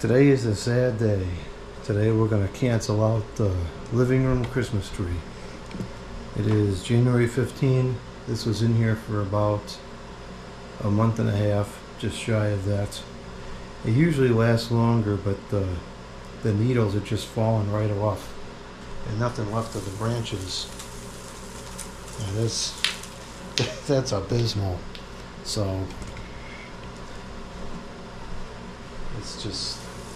Today is a sad day. Today we're going to cancel out the living room Christmas tree. It is January 15. This was in here for about a month and a half, just shy of that. It usually lasts longer, but the needles are just falling right off. And nothing left of the branches. And that's abysmal. So it's just,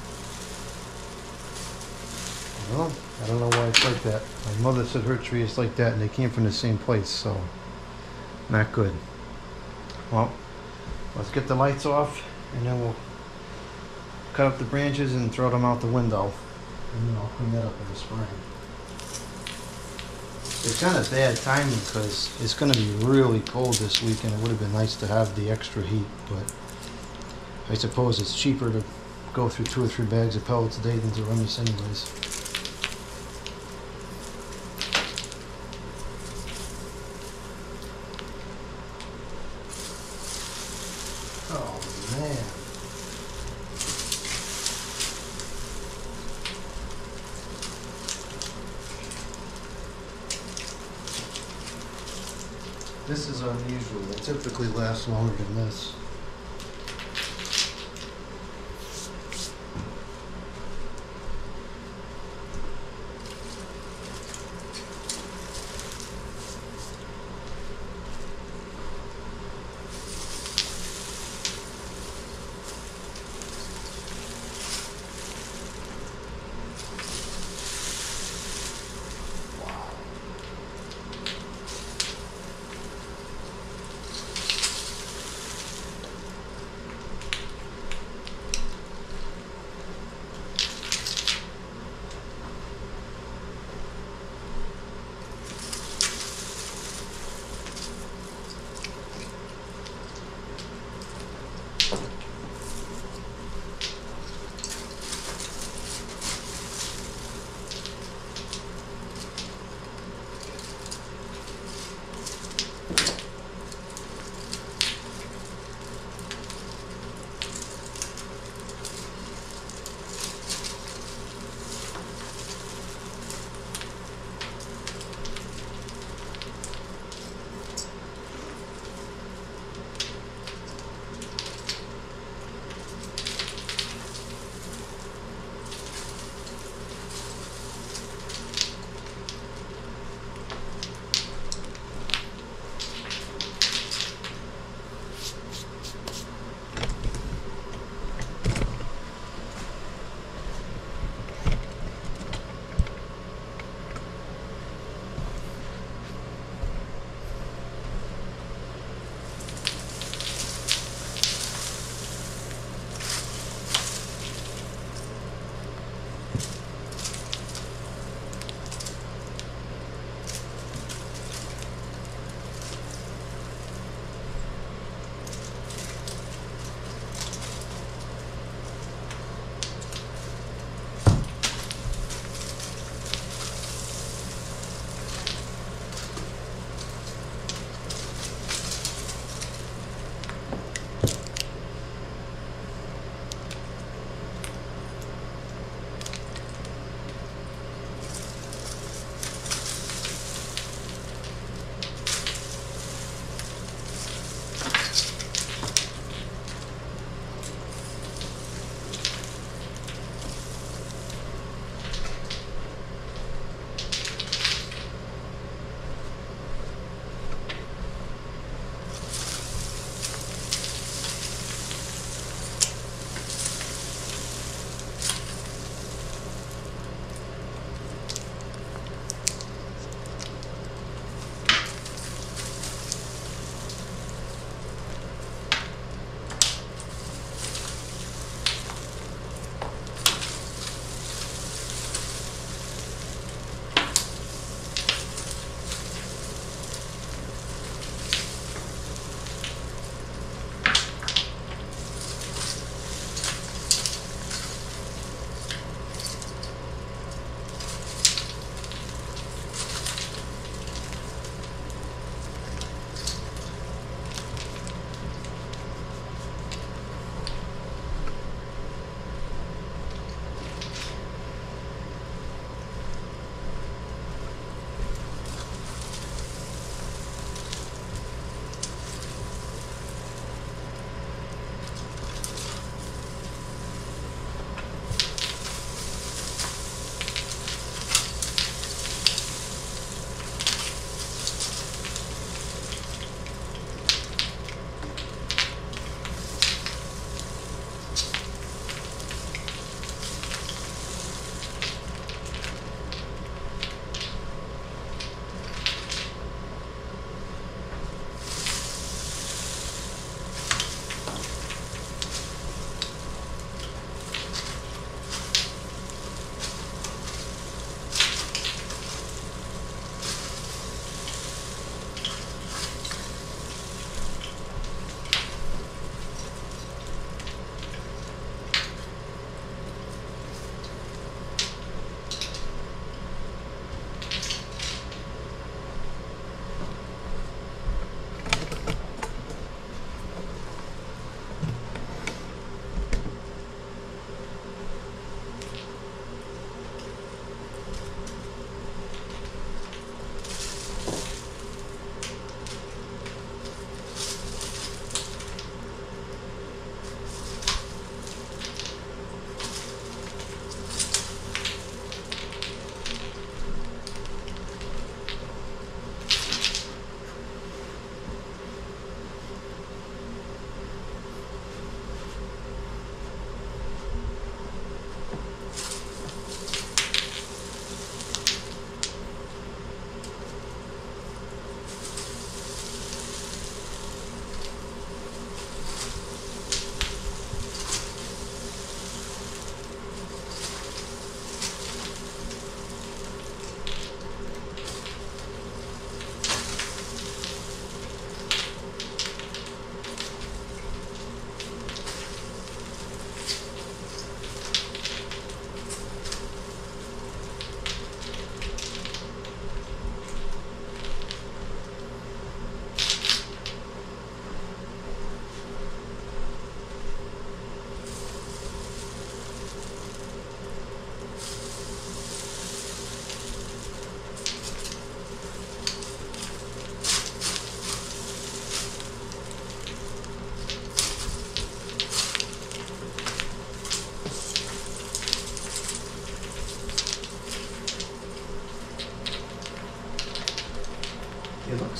well, I don't know why it's like that. My mother said her tree is like that, and they came from the same place, so not good. Well, let's get the lights off, and then we'll cut up the branches and throw them out the window, and then I'll clean that up in the spring. It's kind of bad timing because it's going to be really cold this week, and it would have been nice to have the extra heat, but I suppose it's cheaper to go through 2 or 3 bags of pellets a day than to run this anyways. Oh man. This is unusual. They typically last longer than this.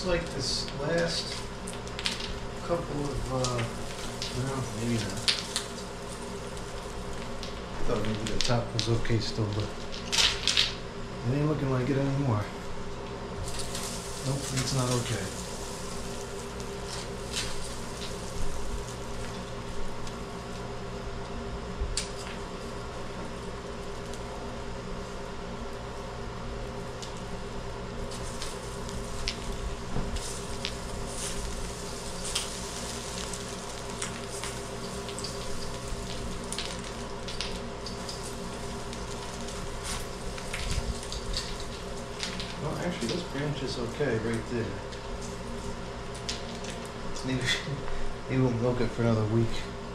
like this last couple of, no, maybe not. Thought maybe the top was okay still, but it ain't looking like it anymore. Nope, it's not okay. Well, actually, this branch is okay right there. Maybe we'll milk it for another week.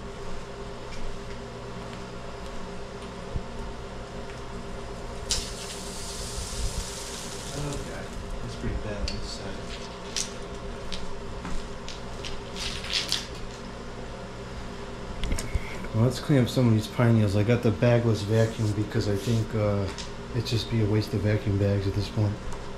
Okay, that's pretty bad on this side. Well, let's clean up some of these pine needles. I got the bagless vacuum because I think it'd just be a waste of vacuum bags at this point.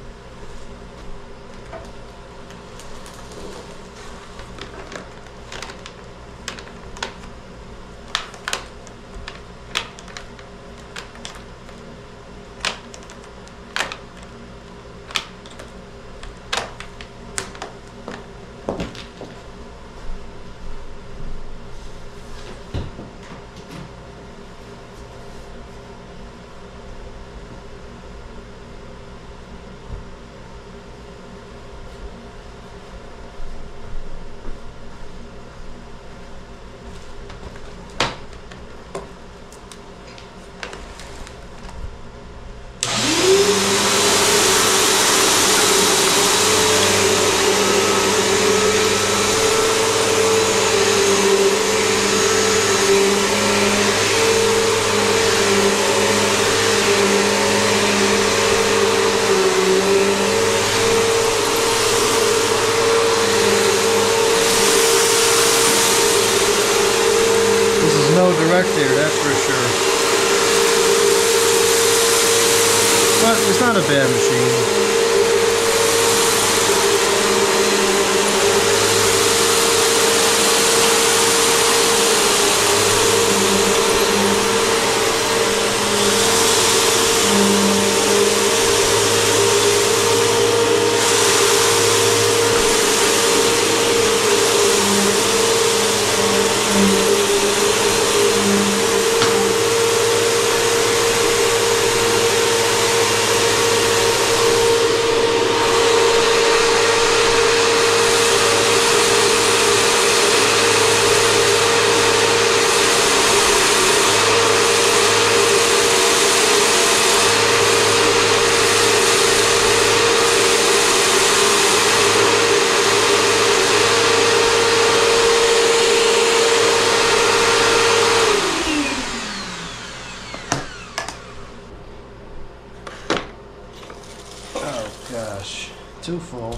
No direct there, that's for sure. But it's not a bad machine. Gosh, too full.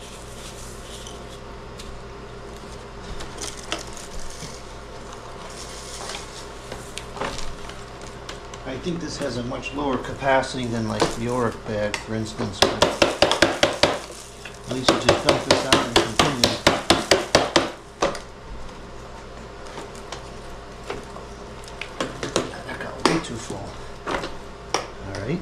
I think this has a much lower capacity than like the Oric bag, for instance, but at least you just dump this out and continue. That got way too full. All right.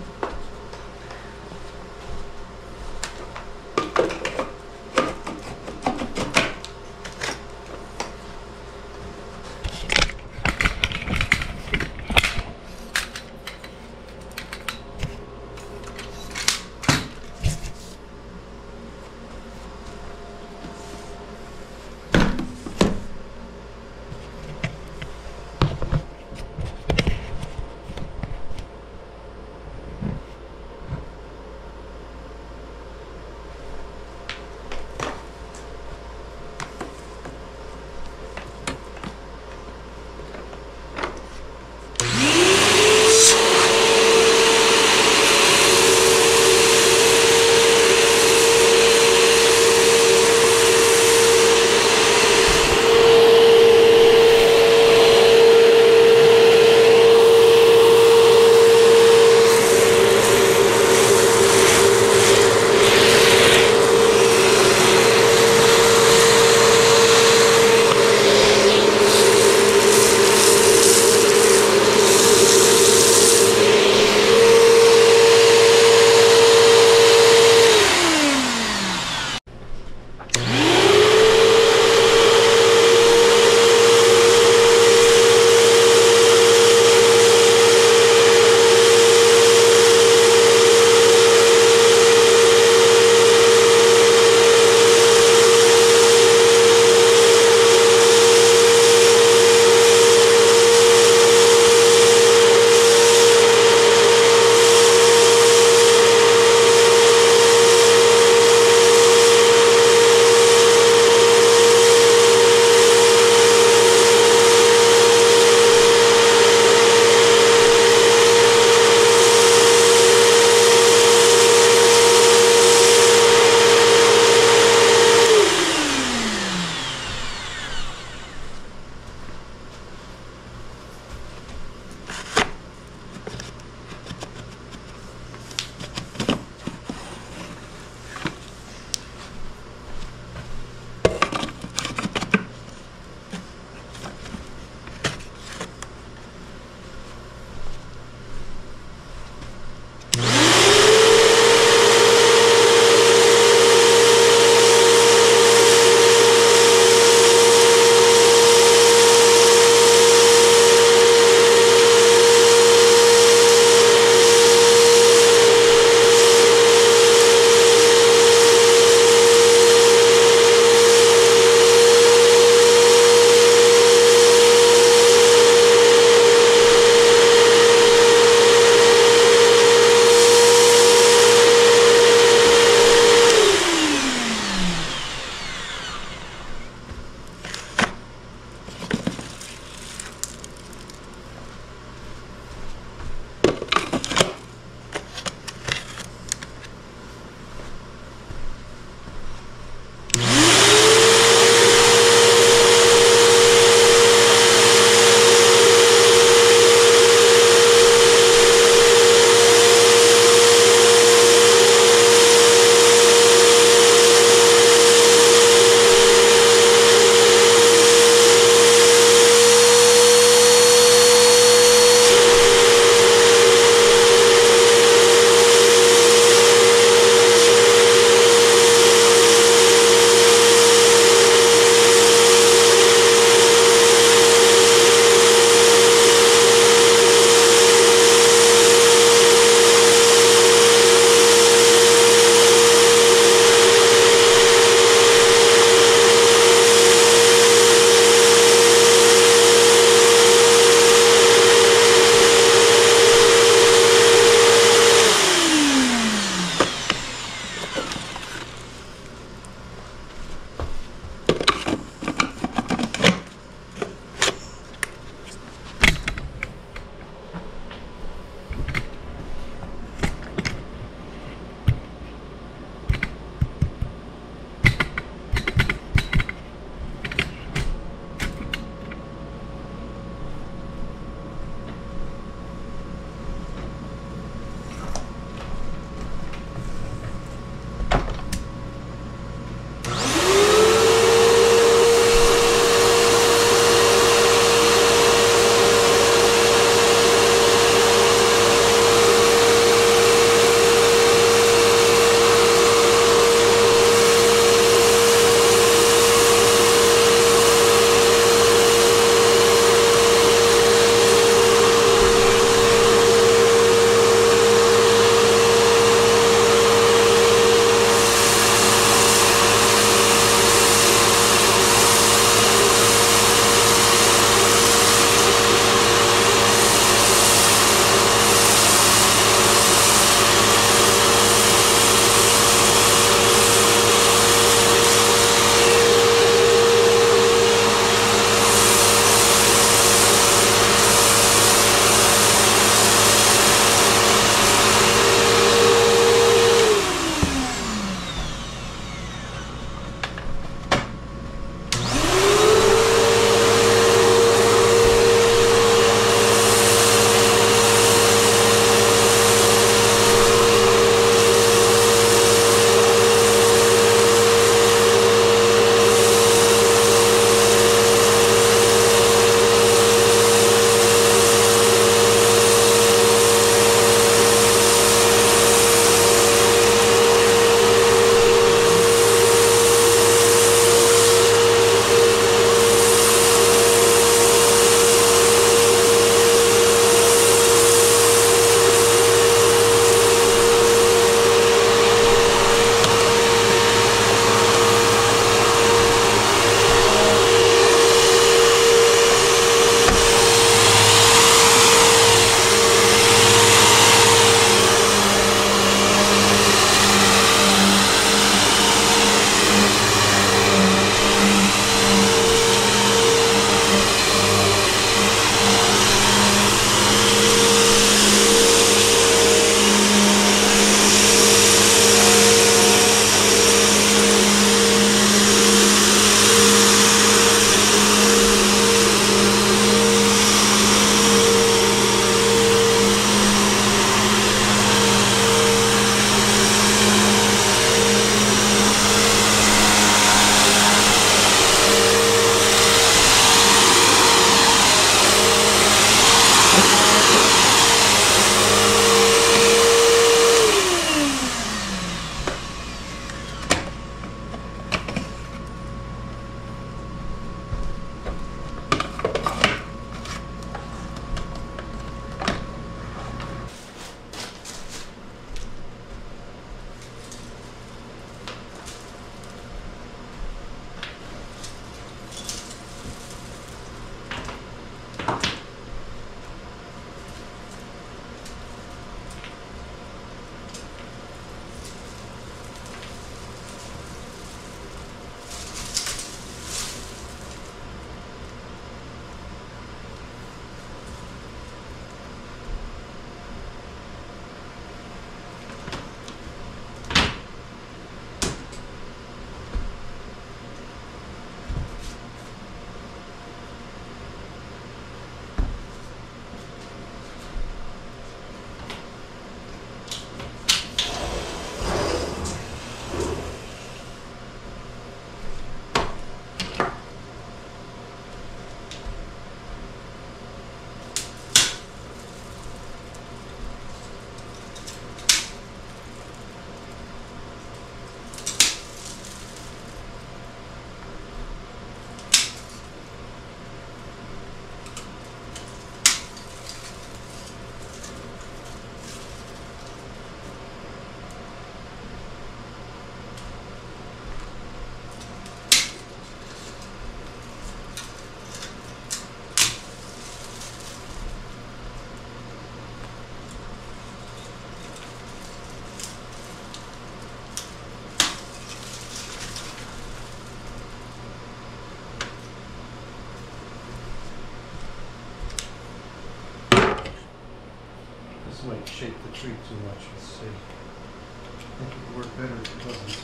might shake the tree too much. Let's see. I think it would work better if it doesn't.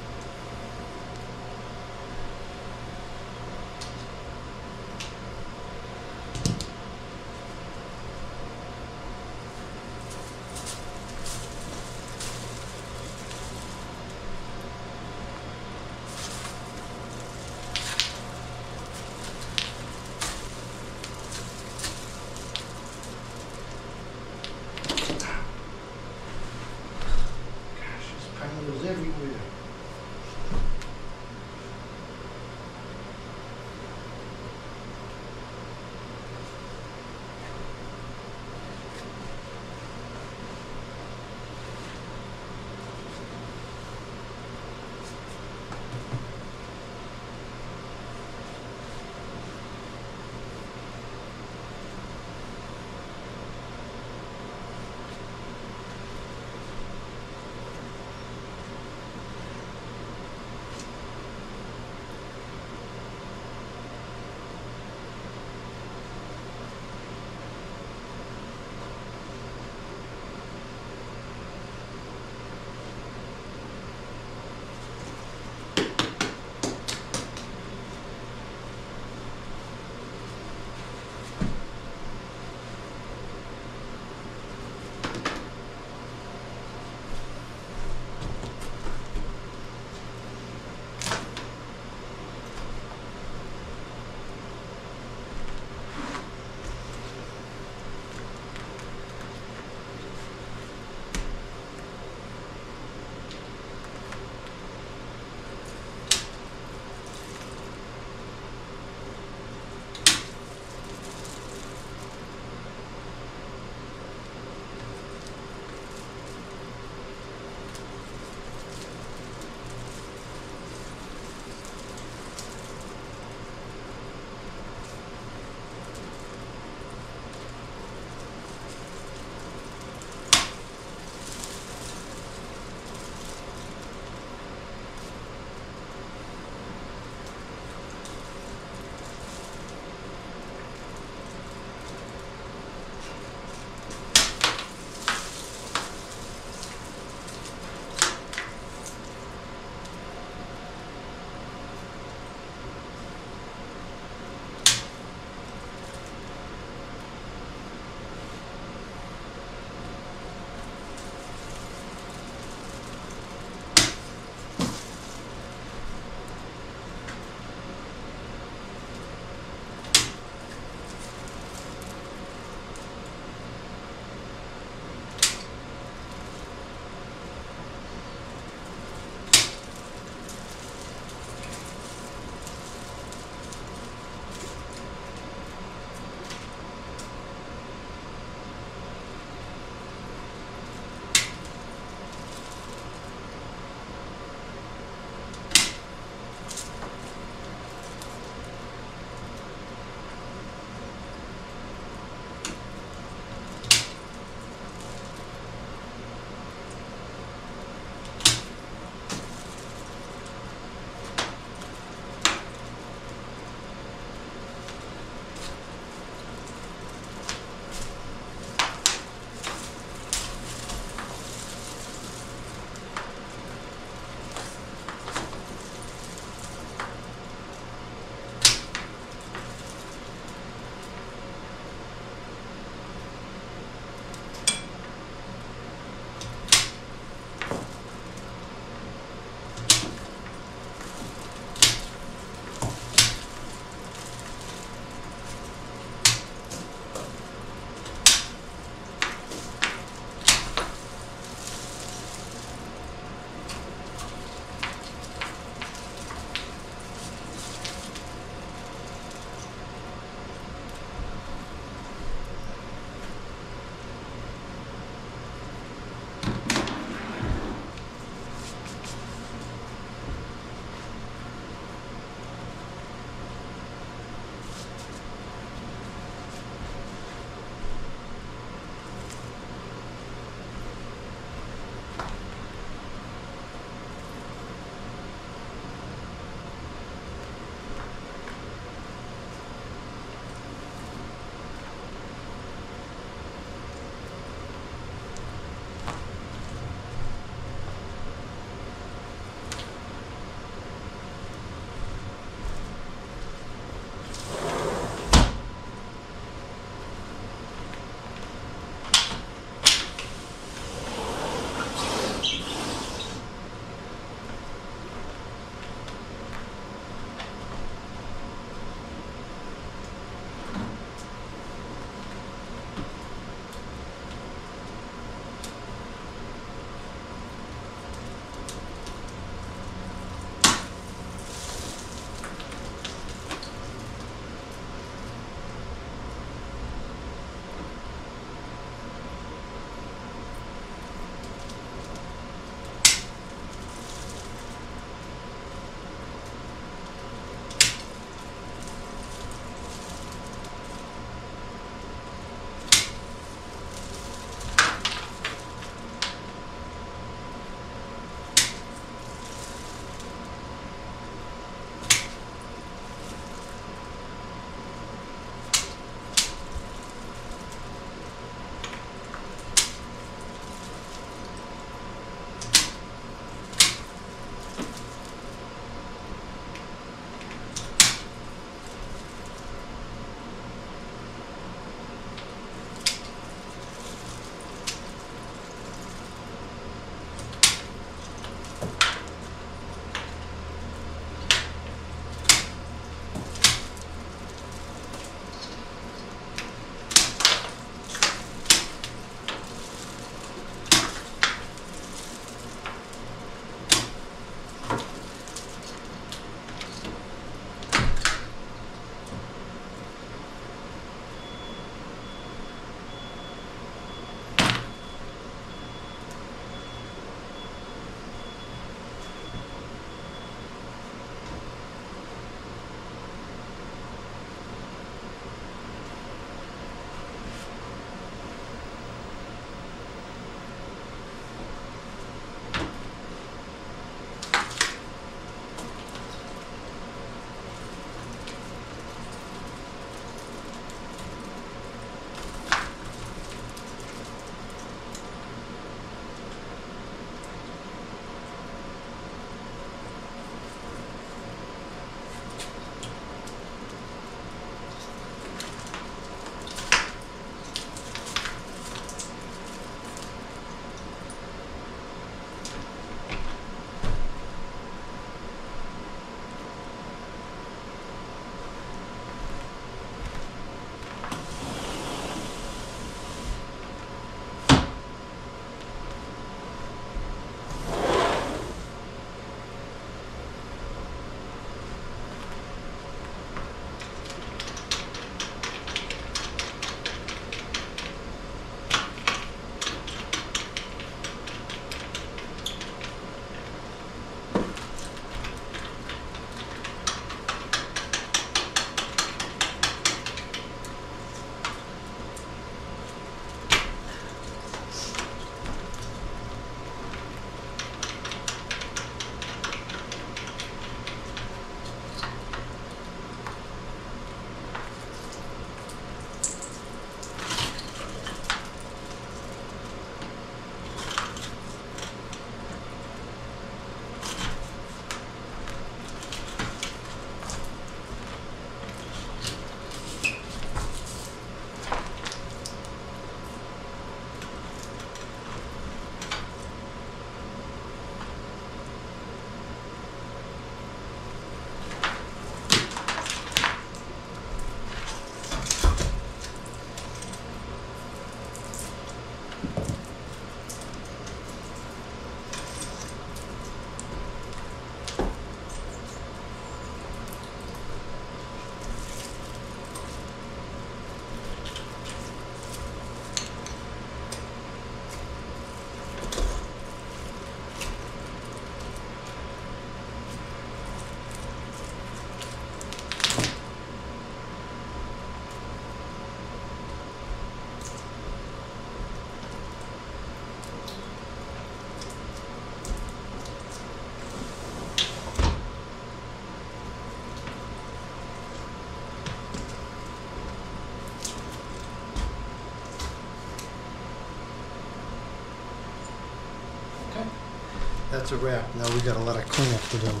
that's a wrap. Now we got a lot of cleanup to do.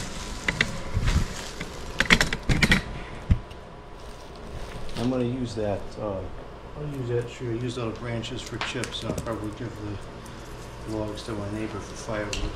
I'm gonna use that, I'll use that tree. I use all the branches for chips. I'll probably give the logs to my neighbor for firewood.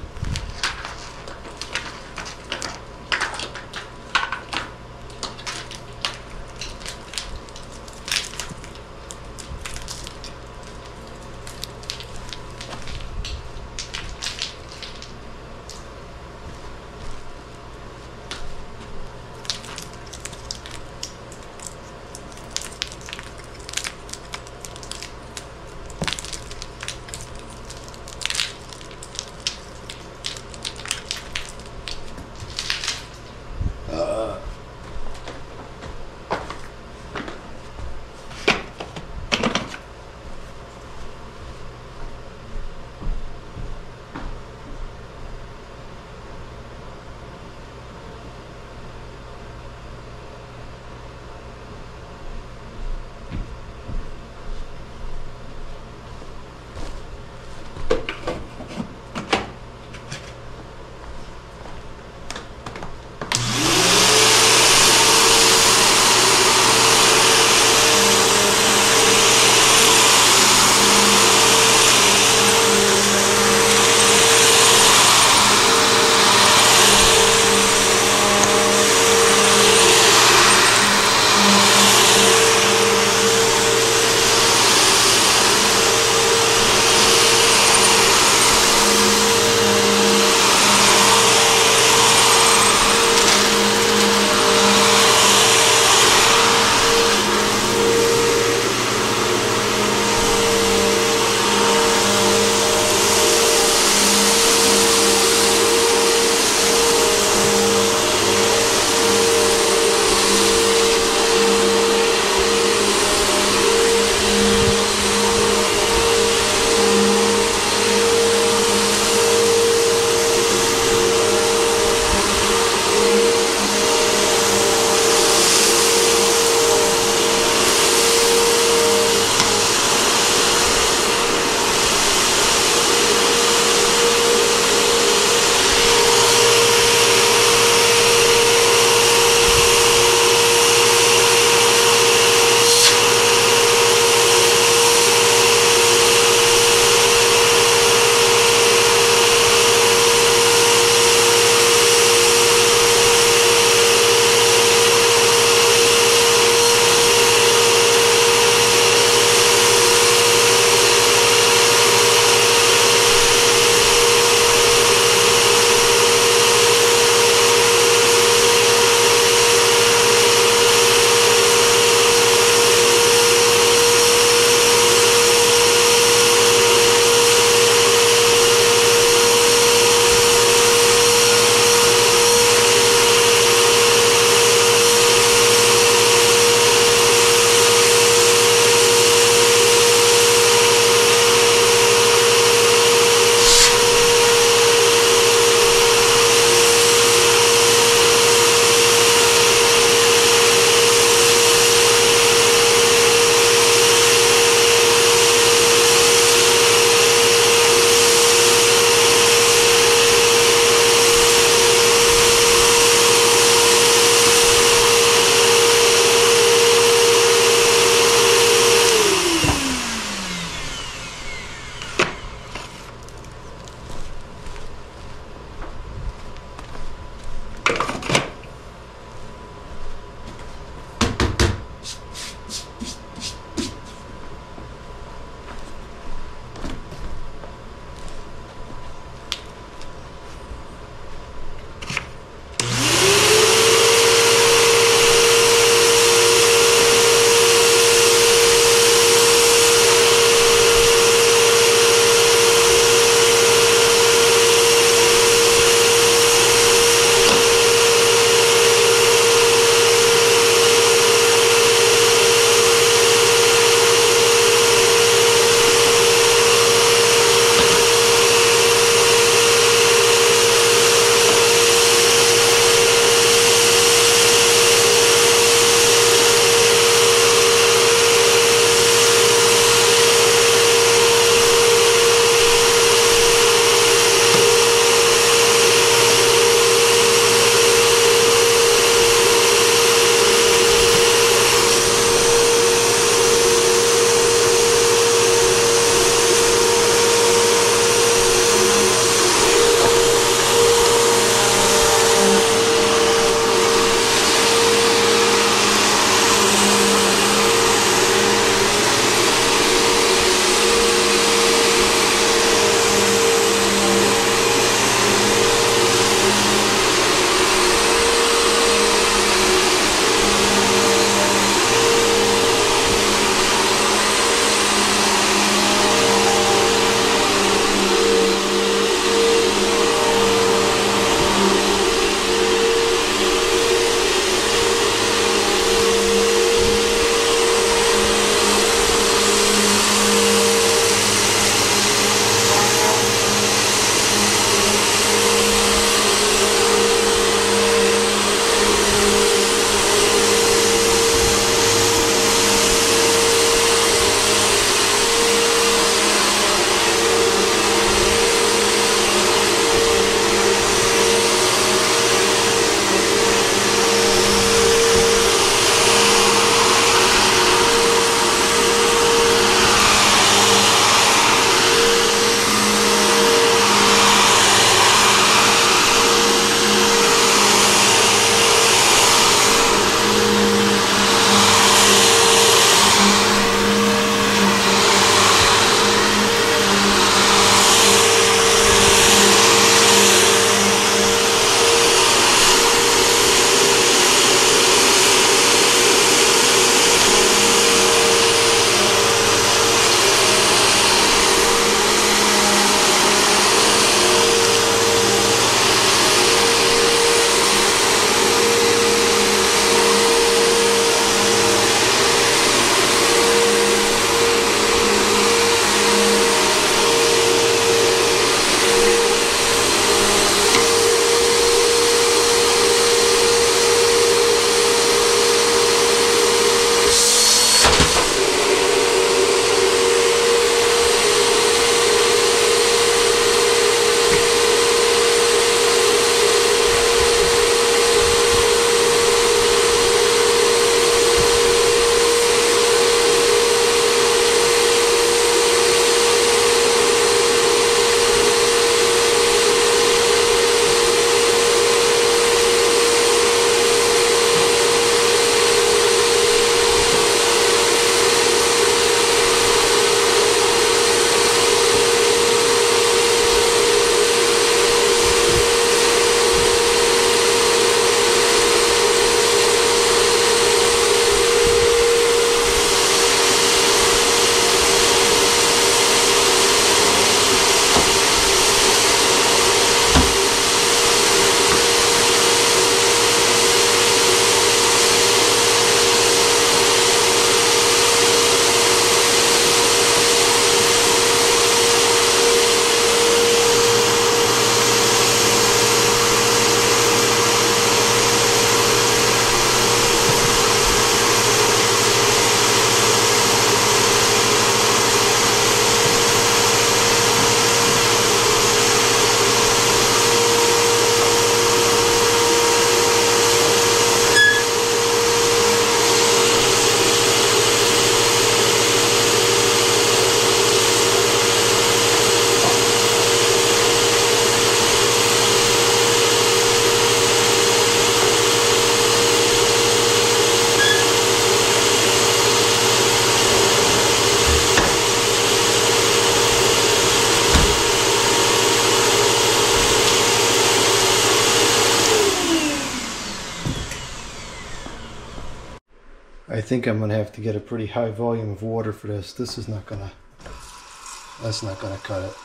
I think I'm gonna have to get a pretty high volume of water for this. This is not gonna, that's not gonna cut it.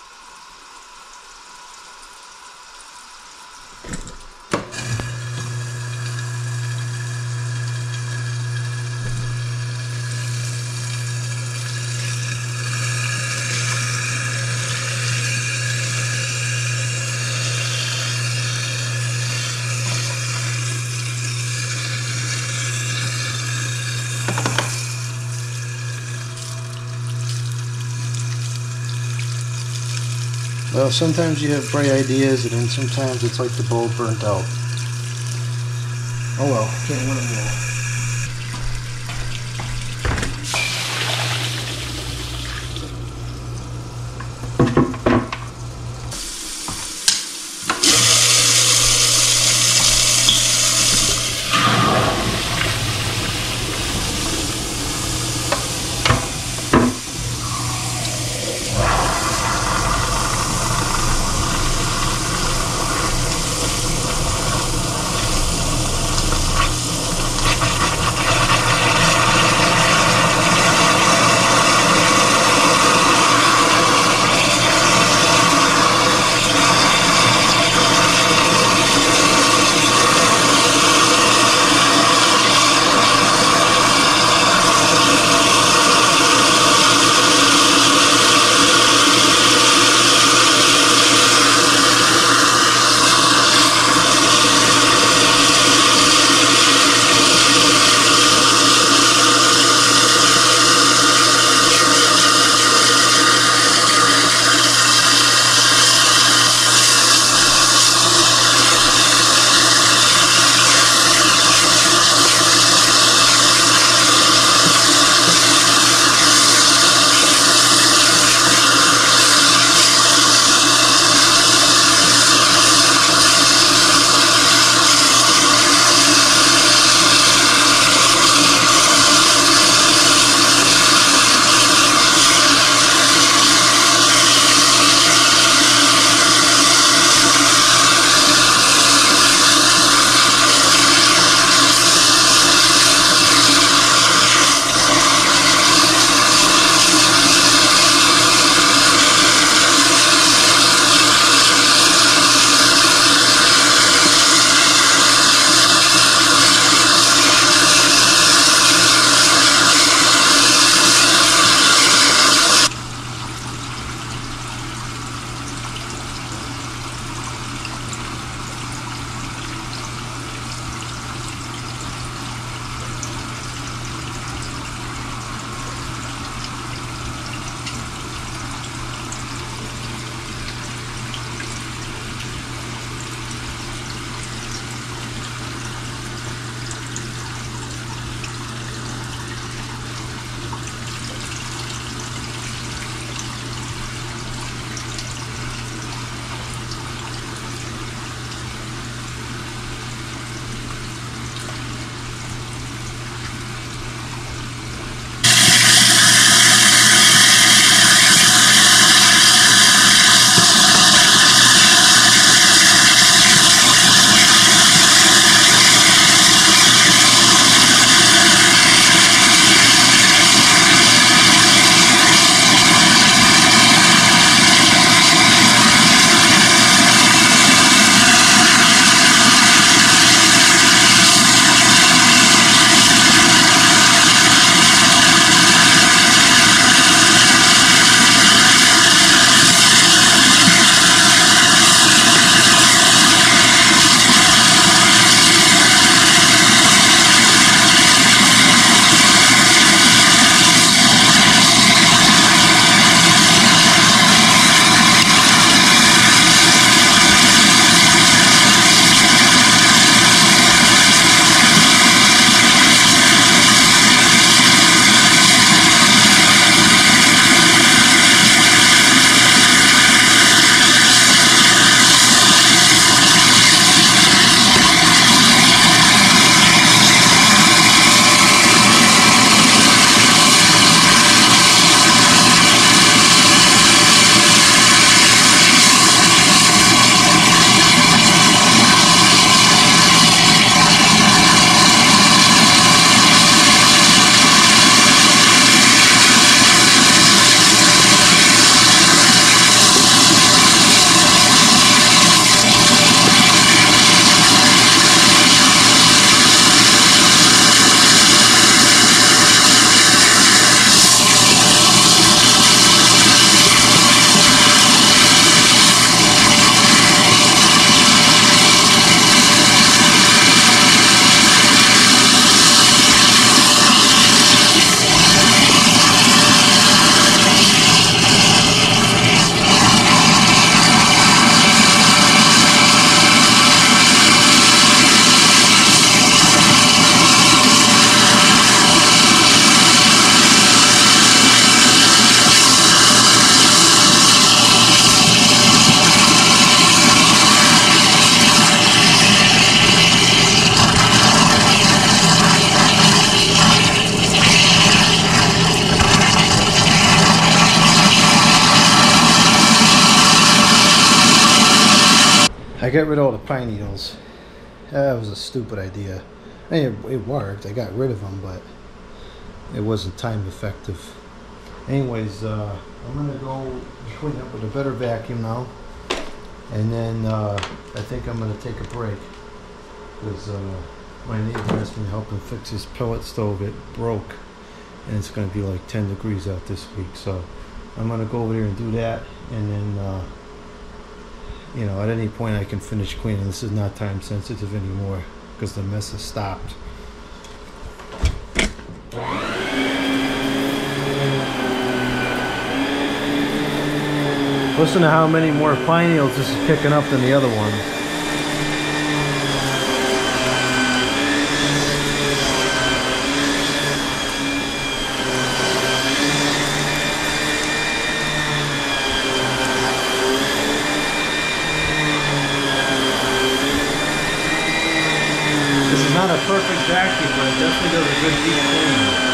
Well, sometimes you have bright ideas, and then sometimes it's like the bulb burnt out. Oh well, can't win them all. got rid of all the pine needles. That was a stupid idea. I mean, it worked. I got rid of them, but it wasn't time effective. Anyways, I'm gonna go clean up with a better vacuum now, and then I think I'm gonna take a break because my neighbor asked me to help him fix his pellet stove. It broke, and it's gonna be like 10 degrees out this week. So I'm gonna go over there and do that, and then you know, at any point I can finish cleaning. This is not time sensitive anymore because the mess has stopped. Listen to how many more pine needles this is picking up than the other one. This is not a perfect vacuum, but it definitely does a good deep cleaning.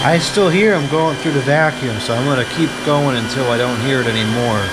I still hear them going through the vacuum, so I'm going to keep going until I don't hear it anymore.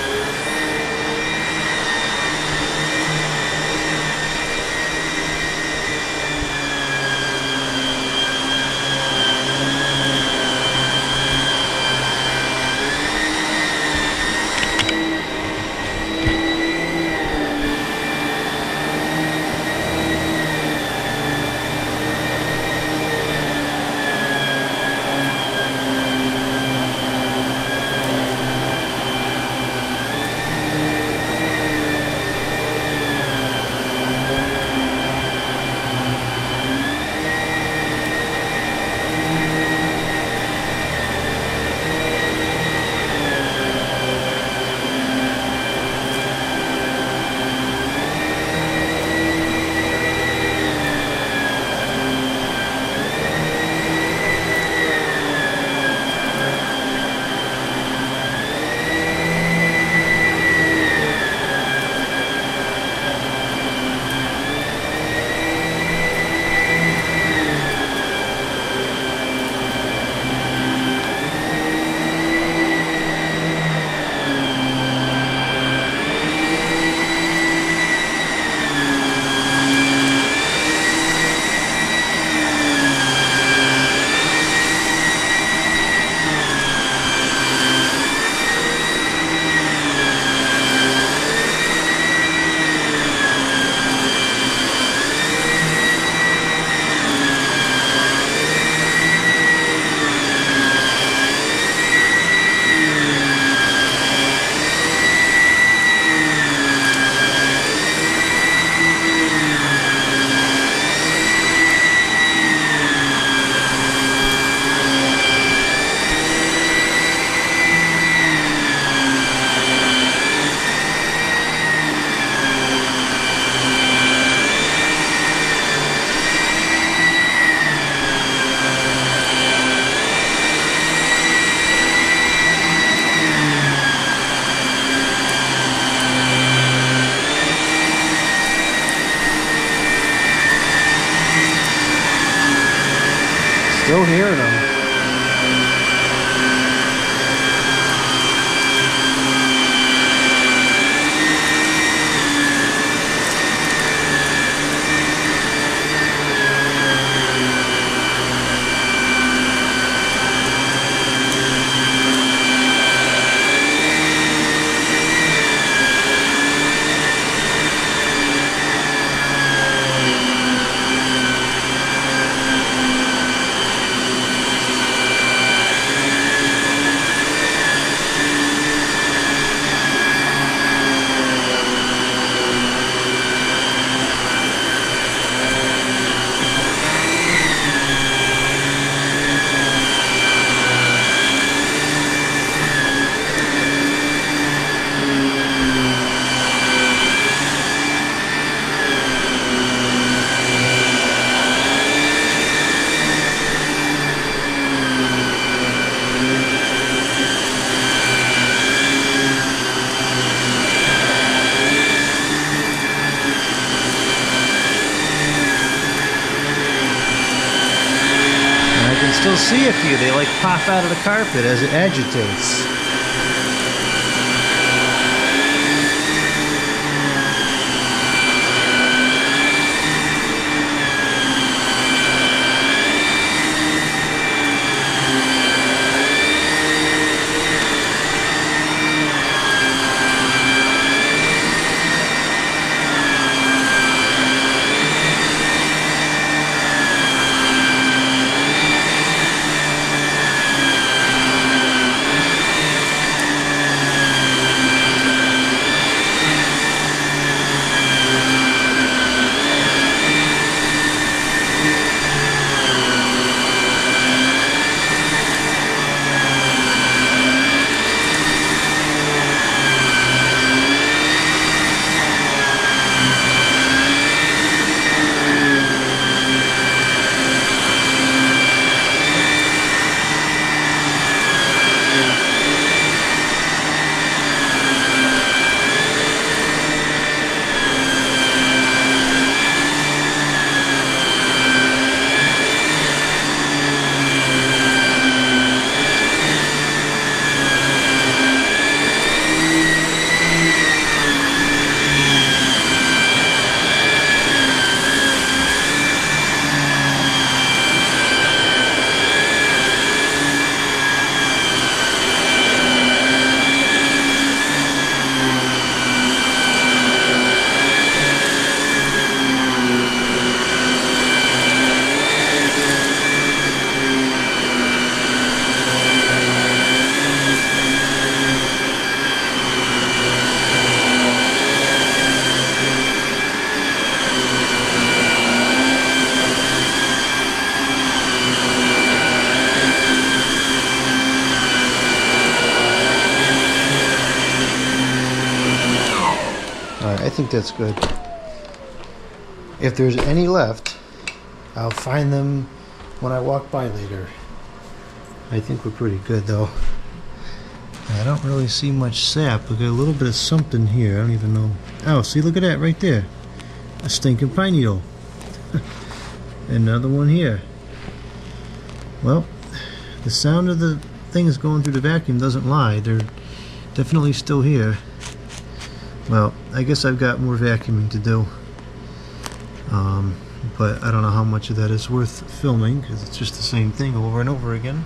Still hearing them. Still see a few. They like pop out of the carpet as it agitates. Alright, I think that's good. If there's any left, I'll find them when I walk by later. I think we're pretty good though. I don't really see much sap. We got a little bit of something here. I don't even know. Oh, see, look at that right there. A stinking pine needle. Another one here. Well, the sound of the things going through the vacuum doesn't lie. They're definitely still here. Well, I guess I've got more vacuuming to do. But I don't know how much of that is worth filming because it's just the same thing over and over again.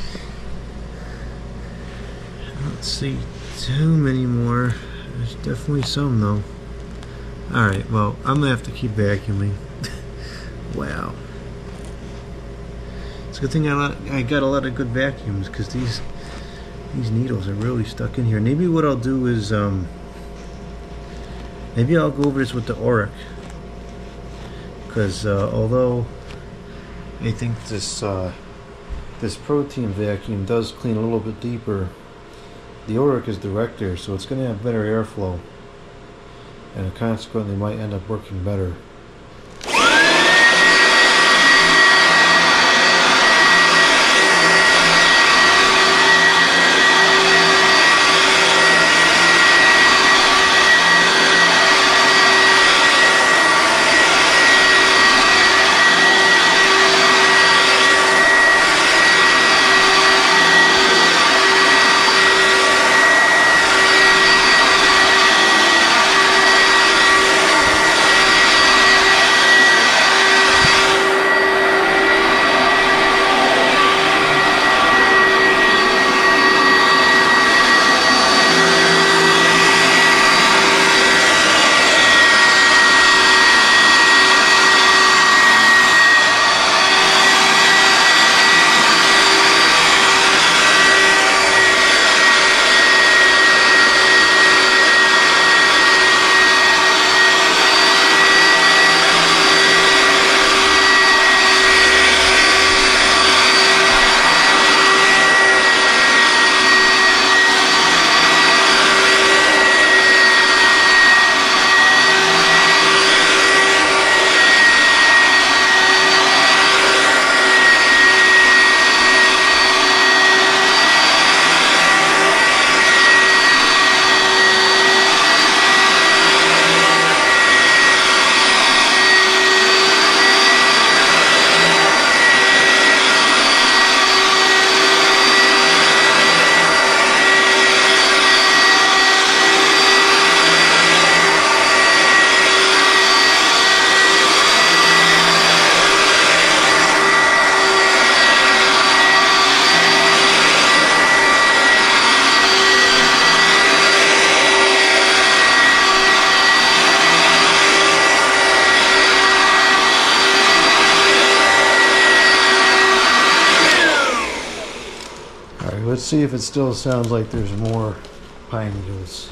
I don't see too many more. There's definitely some though. Alright, well, I'm gonna have to keep vacuuming. Wow. It's a good thing I got a lot of good vacuums because these needles are really stuck in here. Maybe what I'll do is maybe I'll go over this with the Oreck, because although I think this protein vacuum does clean a little bit deeper, the Oreck is direct air, so it's going to have better airflow, and it consequently might end up working better. Let's see if it still sounds like there's more pine needles.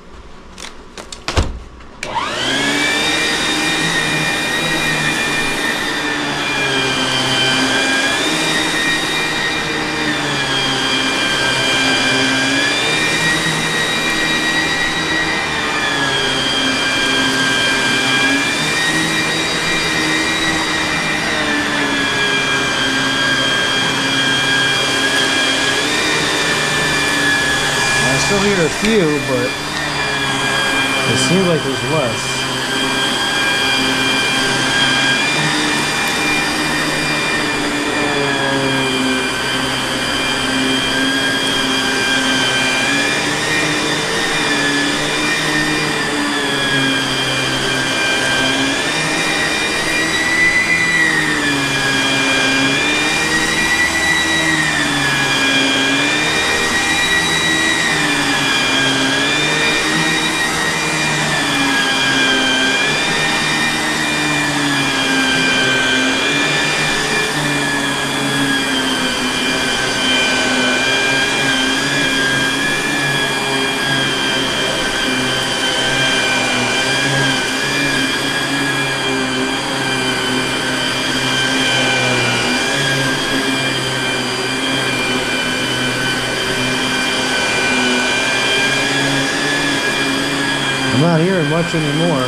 I still hear a few, but it seems like there's less. not hearing much anymore.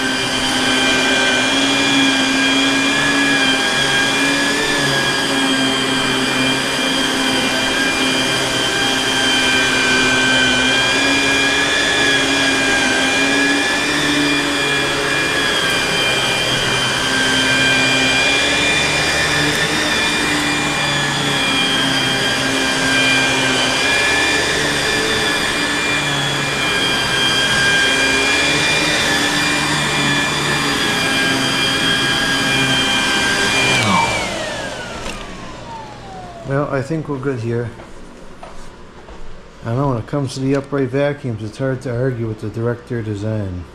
Well, I think we're good here. I know when it comes to the upright vacuums, it's hard to argue with the Director design.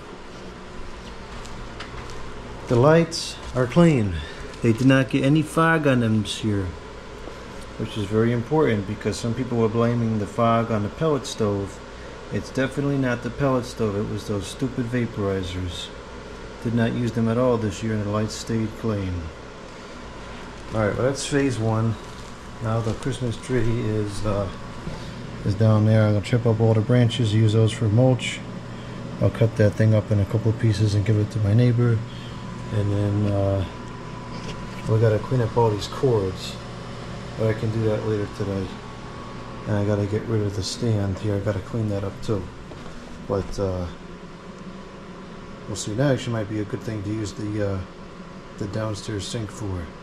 The lights are clean. They did not get any fog on them this year, which is very important because some people were blaming the fog on the pellet stove. It's definitely not the pellet stove, it was those stupid vaporizers. Did not use them at all this year and the lights stayed clean. Alright, well that's phase one. Now the Christmas tree is down there. I'm going to chip up all the branches, use those for mulch. I'll cut that thing up in a couple of pieces and give it to my neighbor. And then we got to clean up all these cords. But I can do that later today. And I got to get rid of the stand here. I got to clean that up too. But we'll see. That actually might be a good thing to use the downstairs sink for.